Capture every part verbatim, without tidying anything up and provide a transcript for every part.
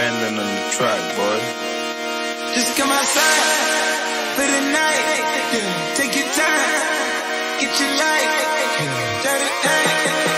Vandal on the track, boy. Just come outside for the night. Yeah. Take your time, get your light. Yeah. Dirty thing.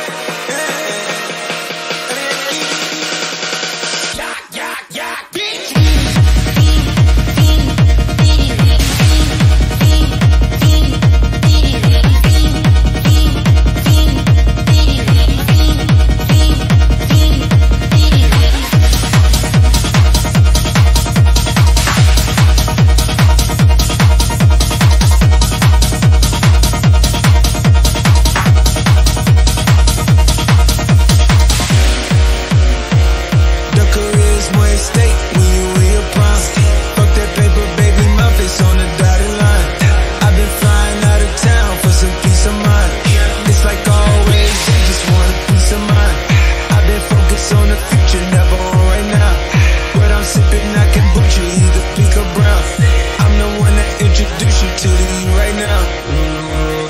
On the future, never on right now. What I'm sipping, I can boot you, either pink or brown. I'm the one that introduced you to the E right now.